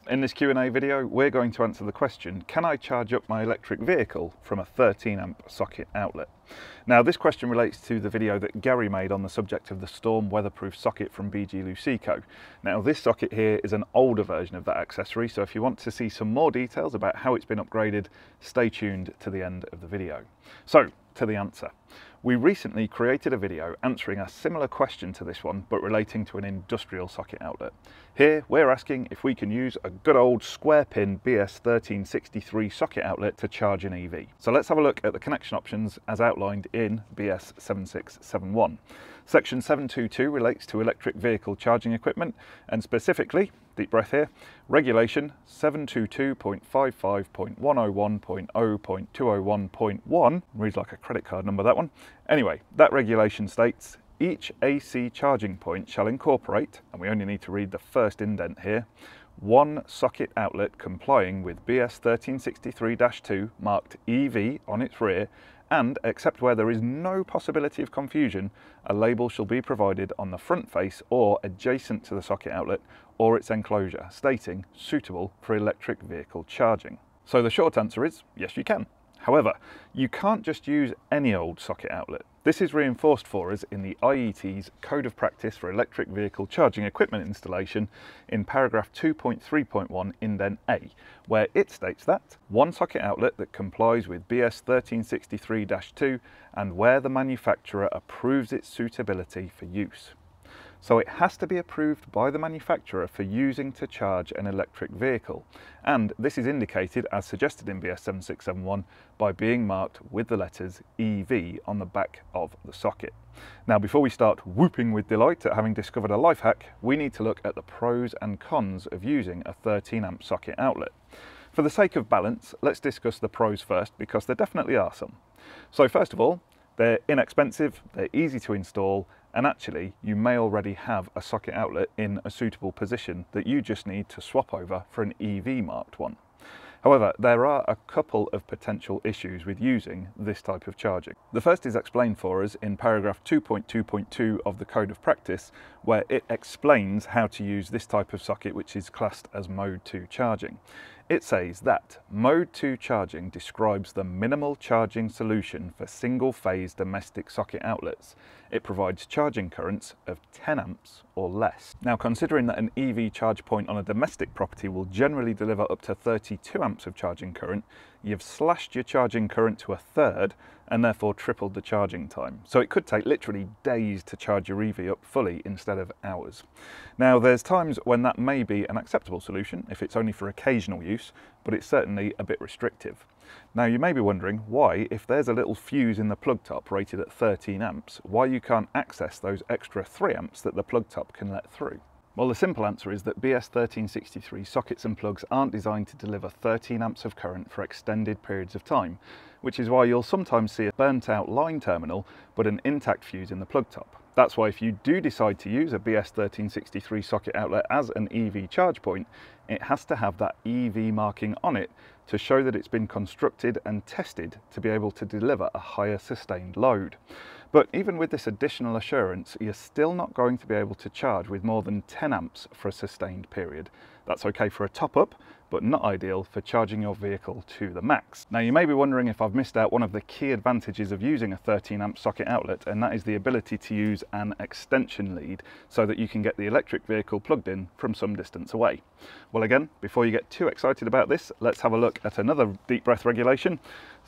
In this Q&A video, we're going to answer the question, can I charge up my electric vehicle from a 13 amp socket outlet? Now, this question relates to the video that Gary made on the subject of the storm weatherproof socket from BG Luceco. Now, this socket here is an older version of that accessory, so if you want to see some more details about how it's been upgraded, stay tuned to the end of the video. So, to the answer. We recently created a video answering a similar question to this one, but relating to an industrial socket outlet. Here, we're asking if we can use a good old square pin BS1363 socket outlet to charge an EV. So let's have a look at the connection options as outlined in BS7671. Section 722 relates to electric vehicle charging equipment, and specifically, deep breath here, regulation 722.55.101.0.201.1, reads like a credit card number, that one. Anyway, that regulation states, each AC charging point shall incorporate, and we only need to read the first indent here, one socket outlet complying with BS 1363-2 marked EV on its rear, and except where there is no possibility of confusion, a label shall be provided on the front face or adjacent to the socket outlet or its enclosure, stating suitable for electric vehicle charging. So the short answer is yes, you can. However, you can't just use any old socket outlet. This is reinforced for us in the IET's Code of Practice for Electric Vehicle Charging Equipment Installation in paragraph 2.3.1 indent A, where it states that one socket outlet that complies with BS 1363-2 and where the manufacturer approves its suitability for use. So it has to be approved by the manufacturer for using to charge an electric vehicle, and this is indicated as suggested in BS 7671 by being marked with the letters EV on the back of the socket. Now, before we start whooping with delight at having discovered a life hack, we need to look at the pros and cons of using a 13 amp socket outlet. For the sake of balance, let's discuss the pros first, because there definitely are some. So first of all, they're inexpensive, they're easy to install, and actually you may already have a socket outlet in a suitable position that you just need to swap over for an EV marked one. However, there are a couple of potential issues with using this type of charging. The first is explained for us in paragraph 2.2.2 of the Code of Practice, where it explains how to use this type of socket, which is classed as Mode 2 charging. It says that Mode 2 charging describes the minimal charging solution for single-phase domestic socket outlets. It provides charging currents of 10 amps or less. Now, considering that an EV charge point on a domestic property will generally deliver up to 32 amps of charging current, you've slashed your charging current to a third and therefore tripled the charging time. So it could take literally days to charge your EV up fully instead of hours. Now, there's times when that may be an acceptable solution if it's only for occasional use, but it's certainly a bit restrictive. Now, you may be wondering why, if there's a little fuse in the plug top rated at 13 amps, why you can't access those extra 3 amps that the plug top can let through. Well, the simple answer is that BS 1363 sockets and plugs aren't designed to deliver 13 amps of current for extended periods of time, which is why you'll sometimes see a burnt out line terminal but an intact fuse in the plug top. That's why if you do decide to use a BS 1363 socket outlet as an EV charge point, it has to have that EV marking on it to show that it's been constructed and tested to be able to deliver a higher sustained load. But even with this additional assurance, you're still not going to be able to charge with more than 10 amps for a sustained period. That's okay for a top-up, but not ideal for charging your vehicle to the max. Now, you may be wondering if I've missed out one of the key advantages of using a 13 amp socket outlet, and that is the ability to use an extension lead so that you can get the electric vehicle plugged in from some distance away. Well, again, before you get too excited about this, let's have a look at another deep breath regulation,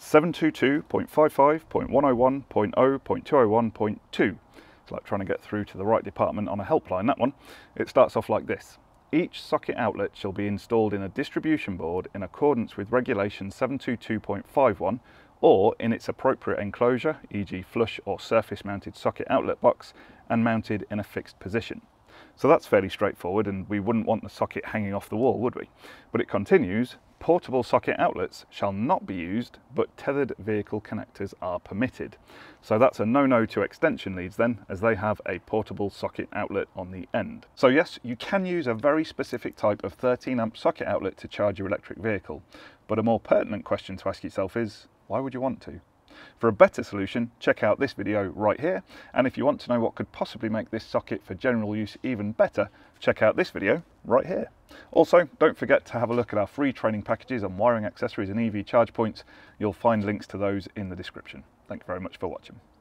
722.55.101.0.201.2. It's like trying to get through to the right department on a helpline, that one. It starts off like this. Each socket outlet shall be installed in a distribution board in accordance with regulation 722.51 or in its appropriate enclosure, e.g. flush or surface mounted socket outlet box, and mounted in a fixed position. So that's fairly straightforward, and we wouldn't want the socket hanging off the wall, would we? But it continues, portable socket outlets shall not be used, but tethered vehicle connectors are permitted. So that's a no-no to extension leads then, as they have a portable socket outlet on the end. So yes, you can use a very specific type of 13 amp socket outlet to charge your electric vehicle, but a more pertinent question to ask yourself is, why would you want to? For a better solution, check out this video right here, and if you want to know what could possibly make this socket for general use even better, check out this video right here. Also, don't forget to have a look at our free training packages on wiring accessories and EV charge points. You'll find links to those in the description. Thank you very much for watching.